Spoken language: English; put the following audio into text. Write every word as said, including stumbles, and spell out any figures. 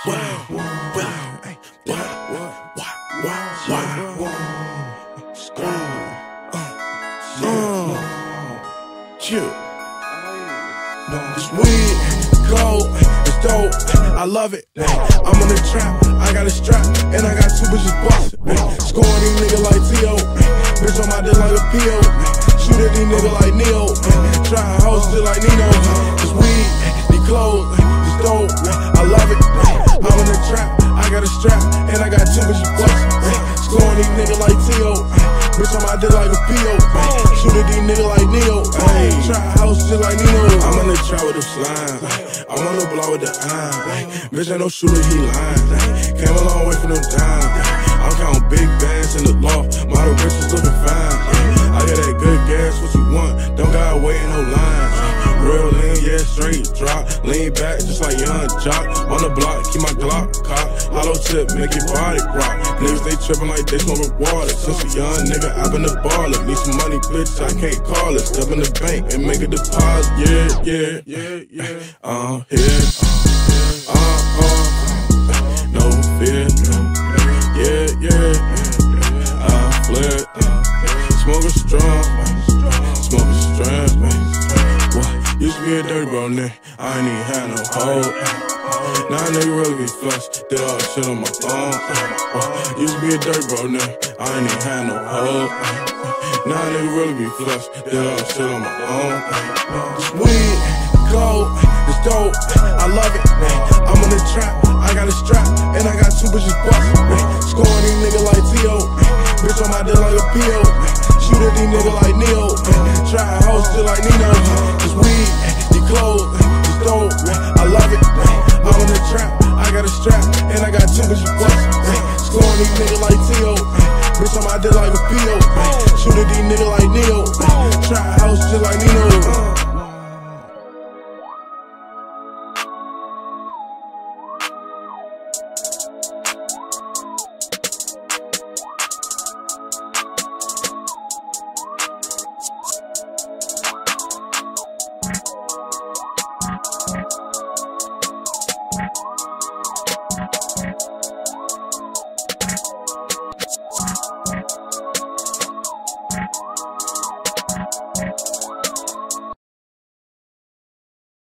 wow, wow, wow, wow, wow, wow, wow. Uh, chill. This weed, gold, it's dope, I love it. I'm in the trap, I got a strap, and I got two bitches bustin'. Scoring these niggas like T O, bitch on my dick like a P O. Shoot at these niggas like Neo, try to host it like Nino. This weed, these clothes, it's dope, I love it. I'm in the trap, I got a strap, and I got two bitches bustin'. Scoring these niggas like T O, bitch on my dick like a P O. Shoot at these niggas like Neo, try to host it like Nino. I'm in the trap with the slime, I wanna blow with the eye. Bitch ain't no shooter, he lying. Came a long way from them dimes. I'm counting big bands in the loft, model bitches looking fine. I got that good gas, what you want, don't gotta wait in no lines. Real lean, yeah, straight drop, lean back just like young jock. On the block, keep my Glock cock, hollow tip, make your body rock. Niggas, they trippin' like they smoking water. Since a young nigga, I been a baller. Need some money, bitch, I can't call it. Step in the bank and make a deposit, yeah, yeah, yeah, yeah. Uh, here, uh, uh, no fear, yeah, yeah. I flip, smoking strong, smoking strong, man. Used to be a dirty bro, nigga, I ain't even had no hoe. Now a nigga really be flushed, did all the shit on my phone. uh, Used to be a dirty bro, nigga, I ain't even had no hoe. Now a nigga really be flushed, did all the shit on my own. This weed, gold, it's dope, I love it. I'm in the trap, I got a strap, and I got two bitches bustin'. Scoring these niggas like T O, bitch on my dick like a P O. Shoot at these niggas like Neo, try to host it like Nino. This weed, these clothes,